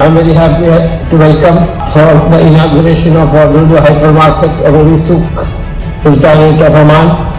I'm very happy to welcome for the inauguration of our LuLu Hypermarket, Ruwi Sultanate of Oman.